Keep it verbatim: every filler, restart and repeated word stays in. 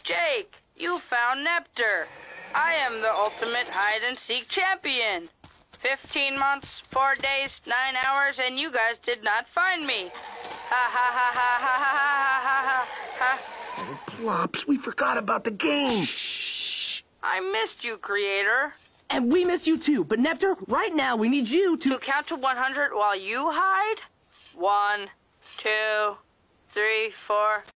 Jake, you found Nepter. I am the ultimate hide-and-seek champion. Fifteen months, four days, nine hours, and you guys did not find me. Ha ha ha ha ha ha ha ha ha. Oh, Plops, we forgot about the game. Shh. I missed you, Creator. And we miss you too, but Nepter, right now we need you to... To count to one hundred while you hide? One, two, three, four...